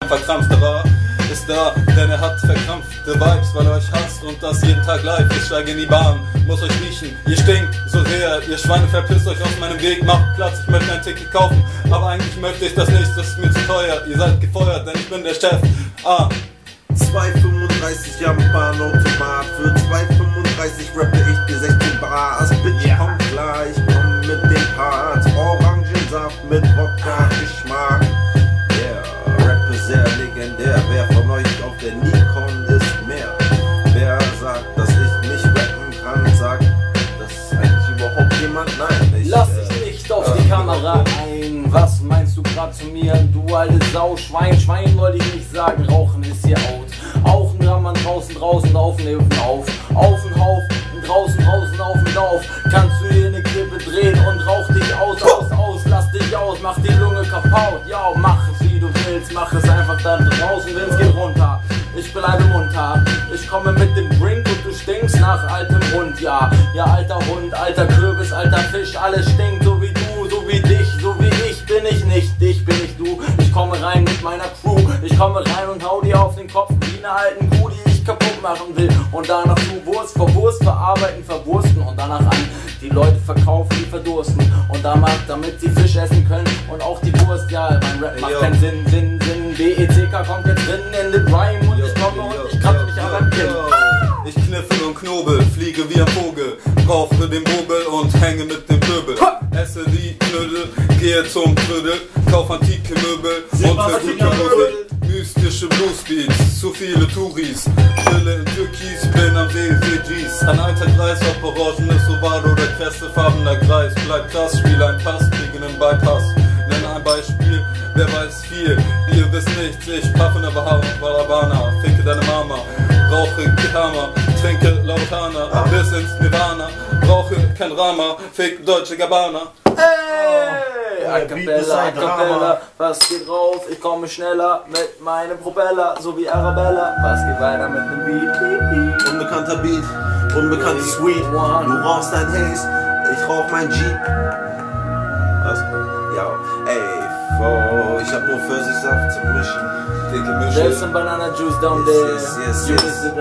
verkrampfterer ist da, denn er hat verkrampfte Vibes, weil er euch hasst und das jeden Tag live. Ich steige in die Bahn, muss euch riechen, ihr stinkt so sehr, ihr Schweine, verpisst euch aus meinem Weg, macht Platz, ich möchte ein Ticket kaufen, aber eigentlich möchte ich das nicht, das ist mir zu teuer, ihr seid gefeuert, denn ich bin der Chef. 2,35 am Bahnautomat, für 2,35 rappe ich dir 16 Bars, Bitch, komm gleich, komm mit den Parts, Orangensaft mit Wodka-Geschmack. Rap ist sehr legendär, wer von euch auf der Nikon ist mehr? Wer sagt, dass ich nicht rappen kann, sagt, dass eigentlich überhaupt jemand, nein, ich lass dich nicht auf die Kamera ein. Was meinst du grad zu mir, du alte Sau? Schwein wollte ich nicht sagen, Rauchen ist hier out. Auch ein Rammern draußen, auf und auf und auf und Hauf, und draußen, auf und auf. Kannst du hier eine Klippe drehen und rauch dich aus, lass dich aus, mach die Lunge kaputt. Ja, mach es wie du willst, mach es einfach da draußen, wenn's geht runter. Ich bleibe munter, ich komme mit dem Drink und du stinkst nach altem Hund. Ja, alter Hund, alter Kürbis, alter Fisch, alles stinkt so wie du, so wie dich, so wie ich. Bin ich nicht, dich bin ich du. Ich komme rein mit meiner Crew, ich komme rein und hau dir auf den Kopf wie eine alten Kuh, die ich kaputt machen will. Und danach du Wurst vor Wurst verarbeiten, verwursten und danach an die Leute verkaufen, die verdursten. Und damit sie Fisch essen können und auch die Wurst. Ja, mein Rap macht keinen Sinn. BECK kommt jetzt drin in den Rhyme und ich komme und ich kratze mich an beim Kinn. Ich kniffel und knobel, fliege wie ein Vogel, brauche den Vogel und hänge mit dem Pöbel. Esse die Knödel, gehe zum Trödel, kauf antike Möbel und für gute Musik. Mystische Bluesbeats, zu viele Touris, Stille in Türkis, bin am See, Fijis. Ein alter Kreis, ob orangenes Ovado oder kressefarbener Kreis. Bleib krass, spiele ein Pass, kriege einen Bypass. Nenne ein Beispiel, wer weiß viel, ihr wisst nichts, ich paffe ne Barabana, ficke deine Mama, rauche Hammer, trinke Lautana, bis ins Nirvana, brauche kein Rama, fick Deutsche Gabbana. Hey, a cappella, was geht rauf? Ich komme schneller mit meinem Propeller, so wie Arabella. Was geht weiter mit dem Beat? Unbekannter Beat, unbekannte Sweet. Du rauchst dein Haze, ich rauch mein Jeep. Was? Ja, ey, ich hab nur Pfirsichsaft zum Mischen. Dicke Mische. There's some banana juice down there. Yes. You missed it,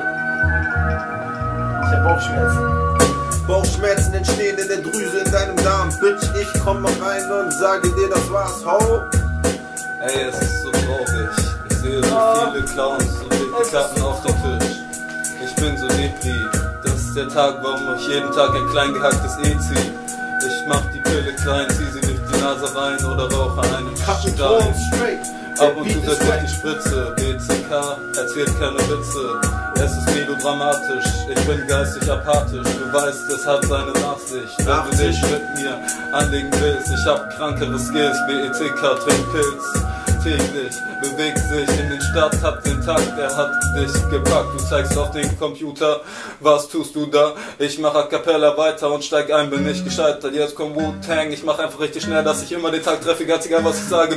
Ich hab Bauchschmerzen. Bauchschmerzen entstehen in der Drüse in deinem Darm. Bitch, ich komme rein und sage dir, das war's, ho. Ey, es ist so traurig. Ich sehe so viele Clowns und dicke Kappen auf dem Tisch. Ich bin so depri. Das ist der Tag, warum ich jeden Tag ein klein gehacktes zieh. Ich mach die Pille klein, zieh sie durch die Nase rein oder rauche einen Stein. Ab und zu setzt ich die Spritze, BCK erzählt keine Witze. Es ist melodramatisch, ich bin geistig apathisch. Du weißt, es hat seine Nachsicht, wenn du dich mit mir anlegen willst. Ich hab krankere Skills, BECK trinkt Pilz. Täglich bewegt sich in den Start, hat den Takt, er hat dich gepackt. Du zeigst auf den Computer, was tust du da? Ich mach a cappella weiter und steig ein, bin nicht gescheitert. Jetzt kommt Wu-Tang, ich mach einfach richtig schnell, dass ich immer den Tag treffe, ganz egal was ich sage.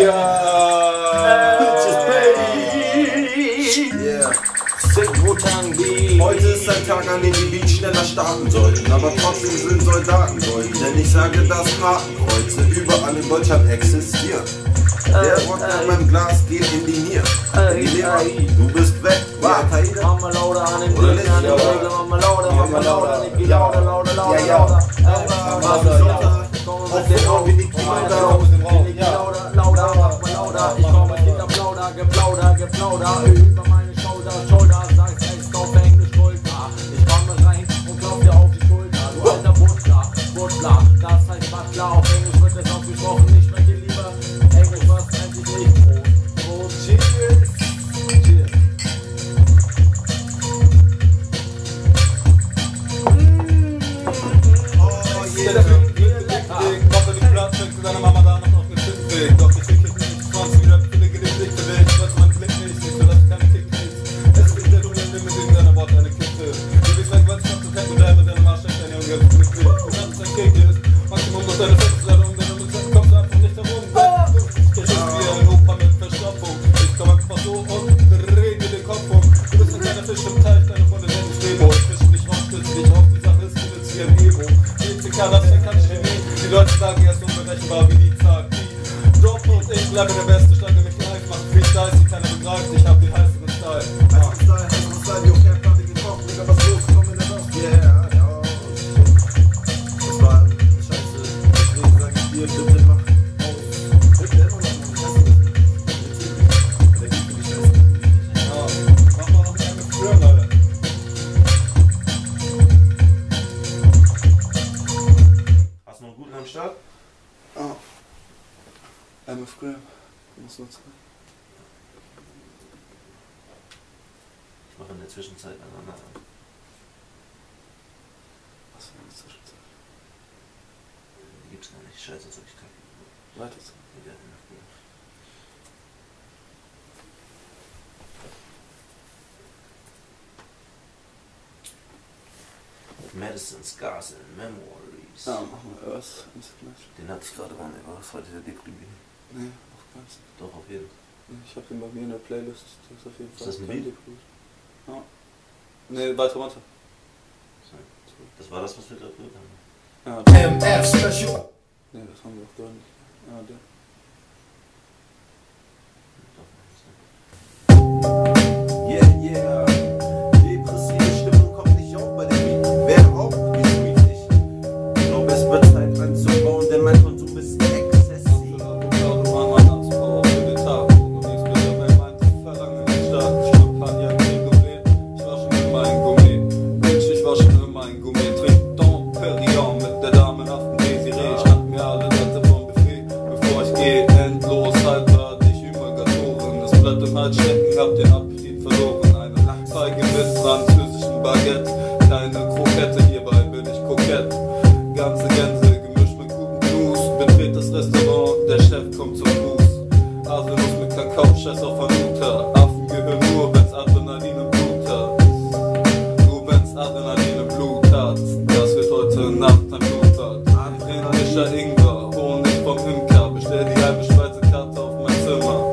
Heute ist ein Tag, an dem die Beats schneller starten sollten, aber trotzdem sind Soldaten golden, denn ich sage, dass Hakenkreuze überall in Deutschland existieren. Der Wodka in meinem Glas geht in die Nieren. In die Leber, du bist weg. Mama lauda an dem Ding, an dem Regel, Mama lauda, nicht wie lauda. Komm mit dem Raum, wie die Kinder, lauda, ich komm mit dem Geplauder, über meine Schulter, sagst echt auf Englisch Schulter. Ich komme rein und glaub dir auf die Schulter, du alter Butler, das heißt Butler, auf Englisch wird es ausgesprochen, ich spreche lieber Englisch, was eigentlich nicht. Cheers. Mache die Platz, zu deiner Mama da noch auf den Schüttenweg. Doch ich fick nicht 20 Rap für den Gedicht bewegt. Was man Blick nicht, ich will das keine Kick nicht. Es ist der Tunnel mit irgendeiner Wort eine Kiste. Du bist weg, was du kennst und der mit deinem Arsch steckt deine Junge. Du kannst ein Kick ist, Maximum durch deine Fenster, um deine Mütze kommst einfach zurück. Ich mache in der Zwischenzeit eine. Was für eine Zwischenzeit? Die gibt's noch nicht. Scheiße, das hab ich kacke. Weiter zurück. Medicine, Scars and Memories. Ja, machen wir Earth Installation. Den hatte ich gerade ohne, aber das war dieser Deprimie. Nee, auf keinen Fall. Doch, auf jeden. Ich hab den bei mir in der Playlist. Das ist auf jeden Fall. Ist das ein kein Lied? Depri. Ja. Nee, weiter runter. Das war das, was wir gerade gehört haben. Ja, MF Special. nee, das haben wir auch gar nicht. Ja, der. Yeah, yeah. Depressive Stimmung kommt nicht auf bei dem Beat. Wer auch wie ich. Ich glaube, es wird Zeit anzubauen, denn mein Konsum ist exzessiv. Stecken, hab den Appetit verloren. Eine Feige mit französischen Baguette. Keine Krokette, hierbei bin ich kokett. Ganze Gänse gemischt mit guten Blues. Betritt das Restaurant, der Chef kommt zum Gruß. Haselnuss mit Kakao, Scheiß auf Hanuta. Affen gehören nur, wenn's Adrenalin im Blut hat. Nur wenn's Adrenalin im Blut hat. Das wird heute Nacht ein Blutbad. Indischer Ingwer, Honig vom Imker. Bestell die halbe Speisekarte auf mein Zimmer.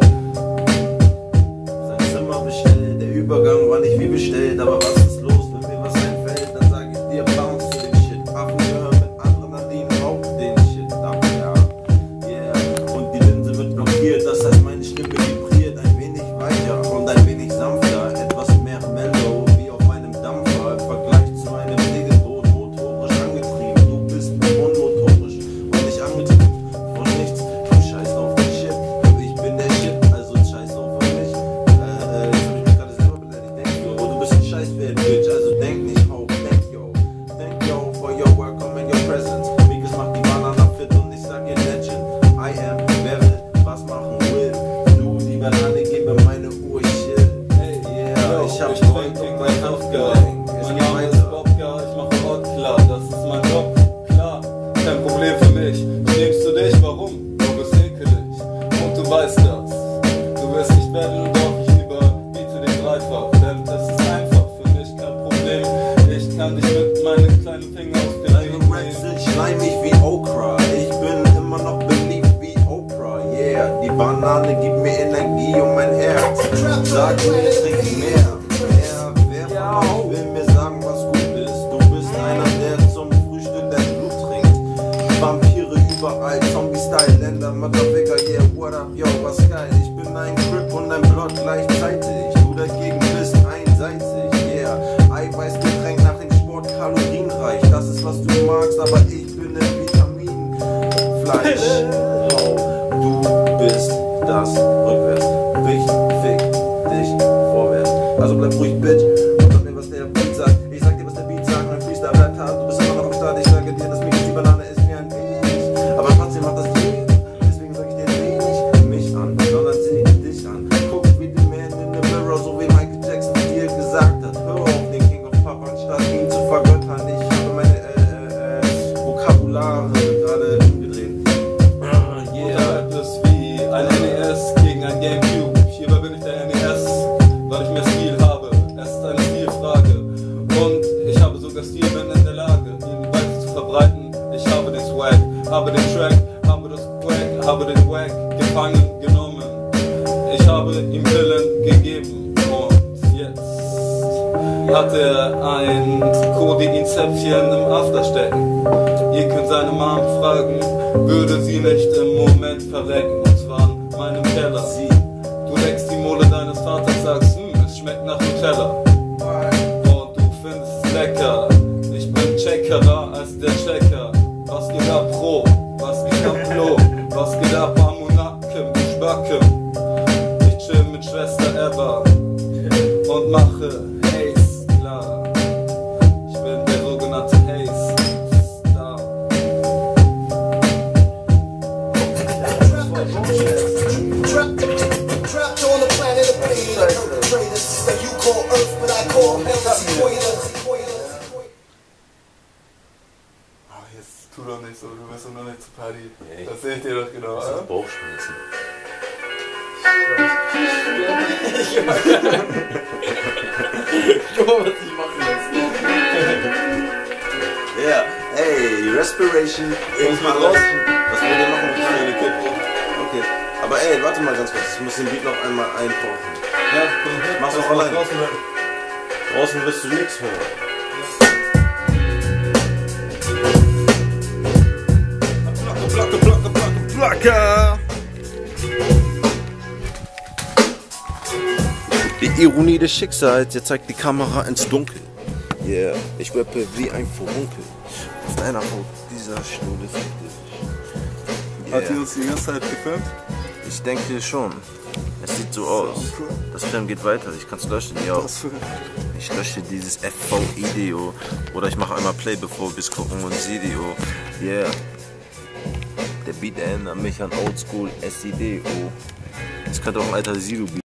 Der Übergang war nicht wie bestellt, aber was ist los, wenn mir was einfällt, dann sag ich dir bounce zu dem Shit. Affen gehören mit Adrenalin auf den Shit ab, ja, yeah. Und die Linse wird blockiert, das heißt meine Stimme vibriert ein wenig weicher und ein wenig sanfter, etwas mehr mellow, wie auf meinem Dampfer, im Vergleich zu einem Segelboot, motorisch angetrieben. Du bist unmotorisch und nicht angetrieben von nichts, du scheißt auf den Shit, ich bin der Shit, also scheiß auf mich. Bitch, also denk nicht hope, thank yo for your welcome and your presence. Mikes macht die Banana fit und ich sag ihr Legend. I am, wer will was machen will. Du, die Banane, gebe meine Uhr chill. Hey, yeah, ich hab Freund und mein Aufgang. Mein Name ist Bobka, ich mache Ort klar, das ist mein Job, klar. Kein Problem für mich, schämst du dich, warum? Du bist ekelig und du weißt das. Du wirst nicht werden, doch ich überbiete dich dreifach, denn es ist einfach. Ich kann dich mit meinen kleinen Fingern auf den Deine Raps sind schleimig wie Okra. Ich bin immer noch beliebt wie Oprah. Yeah, die Banane gibt mir Energie um mein Herz. Sag mir, trink mehr. Wer von euch will mir sagen, was gut ist? Du bist einer, der zum Frühstück dein Blut trinkt. Vampire überall, Zombie-Style-Länder, Motherfucker, yeah, what up, yo, was geil. Ich bin ein Crip und ein Blood gleichzeitig. Du dagegen bist einseitig, yeah. Eiweißgetränk nach dem Sport, kalorienreich. Das ist was du magst, aber ich bin ein Vitaminfleisch. Oh, du bist das rückwärts. Fick dich vorwärts. Also bleib ruhig, Bitch, und sag mir, was der Beat sagt. Ich sag dir, was der Beat sagt, mein Freestyle bleibt hart. Du bist immer noch am Start, ich sage dir, dass Mikes die Banane ist mir ein wenig. Aber trotzdem macht das wenig. Deswegen sag ich dir, seh nicht mich an, sondern seh dich an. Guck wie die Man in the Mirror, so wie Michael Jackson dir gesagt hat. Hör auf, den King of Pop, anstatt ihn zu vergöttern. Ich habe meine Vokabulare gerade umgedreht. Yeah, das ist wie ein NES gegen ein Gamecube. Hierbei bin ich der NES, weil ich mehr Stil habe. Es ist eine Stilfrage. Und ich habe sogar Stil, bin in der Lage, ihn weiter zu verbreiten. Ich habe den Swag, habe den Track, habe das Quack, habe den Wack gefangen genommen. Ich habe ihm Willen gegeben. Und jetzt hat er ein Kodeinzäpfchen im After stecken. Ihr könnt seine Mom fragen, würde sie nicht im Moment verrecken. Und zwar in meinem Keller. Du leckst die Mole deines Vaters, sagst, es schmeckt nach Nutella. Und du findest es lecker. Ich bin checkerer als der Checker. Was geht ab, Pro? Was geht ab, Flo? Was geht ab, Ammoniakem, Spacken? Ich chill mit Schwester Eva und mache Haze klar. Ich bin der sogenannte Haze Star. heute zur Party. Das sehe ich dir doch genau. Das ist Bauchschmerzen. Guck mal, was ich machen lässt. Ja, ey, Respiration. Irgendwann draußen. Was wollt ihr machen? Eine Kippe. Okay. Aber ey, warte mal ganz kurz. Ich muss den Beat noch einmal eintauchen. Ja, komm, Mach's lass auch mal allein. draußen hören. Draußen wirst du nichts hören. Blacke. Die Ironie des Schicksals, jetzt zeigt die Kamera ins Dunkel. Yeah, ich rappe wie ein Furunkel. Auf deiner Haut dieser Schnur des Hat die uns die ganze Zeit gefilmt? Ich denke schon. Es sieht so aus. Das Film geht weiter, ich kann es löschen. Ja. Ich lösche dieses FV-Ideo. Oder ich mache einmal Play, bevor wir es gucken und Video. Yeah. Der Beat erinnert mich an Oldschool SIDO. Es könnte auch ein alter Sido-Beat